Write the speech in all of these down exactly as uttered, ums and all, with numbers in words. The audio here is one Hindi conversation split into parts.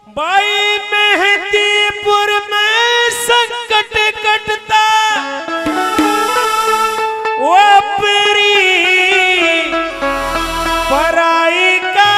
बाई मेहंदीपुर में संकट कटता वो परी पराई का।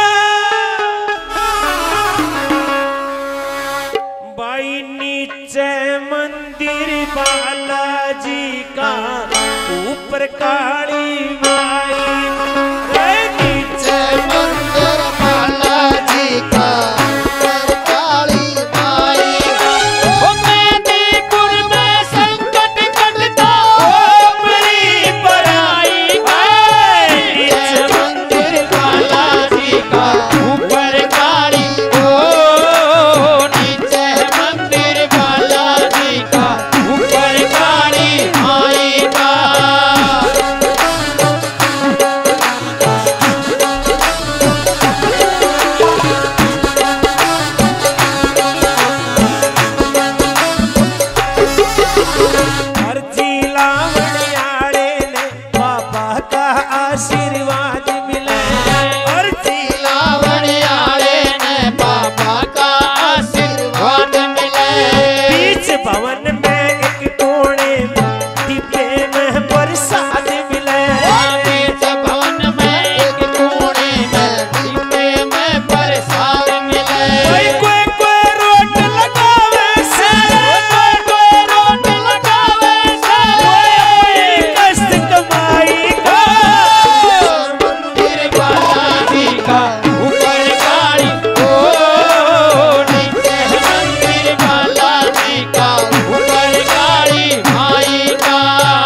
बाई नीचे मंदिर बालाजी का, ऊपर काली माई। नीचे मंदिर बालाजी का, ऊपर काली माई। ओ मेहंदीपुर में संकट कटता वो परी पराई का। नीचे मंदिर बालाजी का, ऊपर काली। ओ नीचे मंदिर बालाजी का, ऊपर काली माई का। आशीर्वाद मिले और लावणियाले ने बाबा का आशीर्वाद मिले। बीच भवन में एक कोने में दीपे में प्रसाद मिले। बीच भवन में एक कोने में दीपे में प्रसाद मिले। कोई कोई कोई रोट लगावे से, कोई कोई रोट लगावे से। कोई कष्ट कमाई का। मंदिर बालाजी का, ऊपर काली। ओ नीचे मंदिर बालाजी का, ऊपर काली माई का।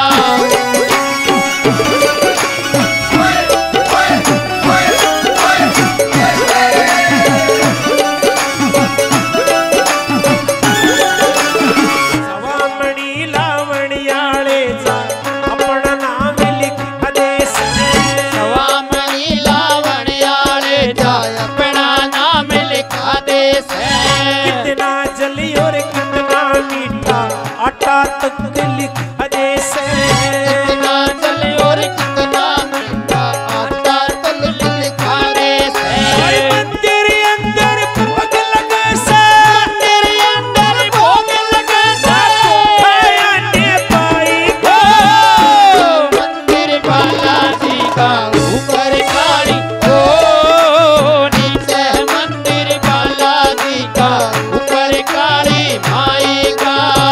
सवामणी लावणियाले जा अपना नाम लिख आदेश। सवामणी लावणियाले जाय अपना नाम लिखा देश है। कितना जली और कितना मीठा आटा तक लिख आदेश। कितना जल और कितना मीठा आटा तक लिखा देश है। मंदिर अंदर भोग लगे से, तेरे अंदर भोग लगे से। खाया ने पाई को। मंदिर बालाजी का, ऊपर काली। ओ नीचे मंदिर बालाजी का, ऊपर काली माई का।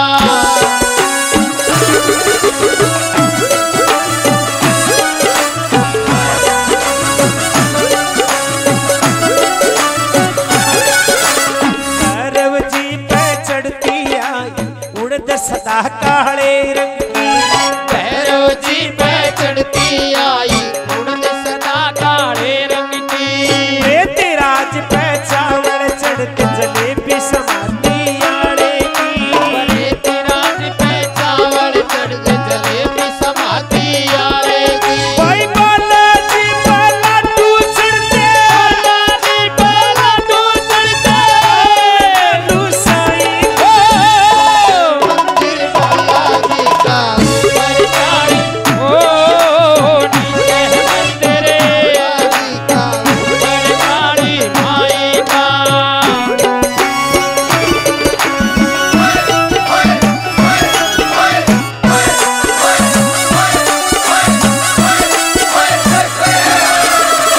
भैरव जी पे चढ़ती आई उड़द सदा काले रंग की। भैरव जी पे चढ़ती आई उड़द सदा काले रंग की। बेतराज पे चावल चढ़ते जलेबी समाती आड़े की। बेतराज पे चावल चढ़ते जलेबी समाती आएगी। भाई बालाजी पे लड्डू चढ़ते, बालाजी पे लड्डू चढ़ते। लड्डू साईं ओ मंदिर बालाजी का, ऊपर काली। ओ नीचे मंदिर बालाजी का, ऊपर काली माई का।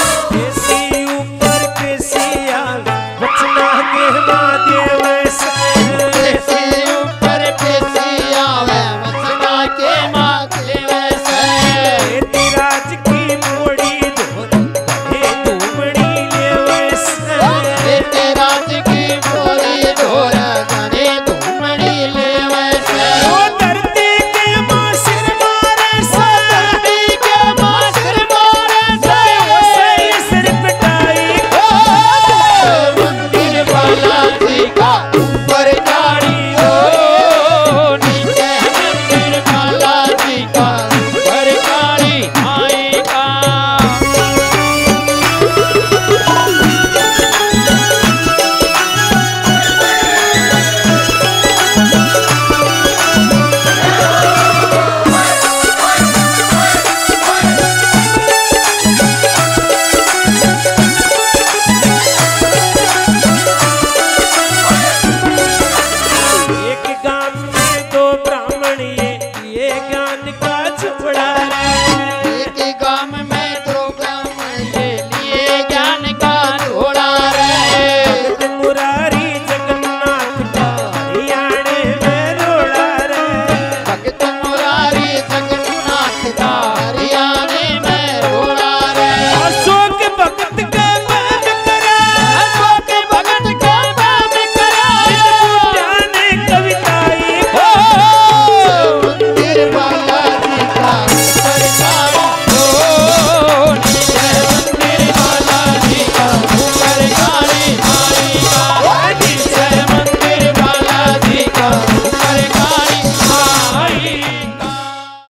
केसी ऊपर केसी आवे बचना के महादेव से।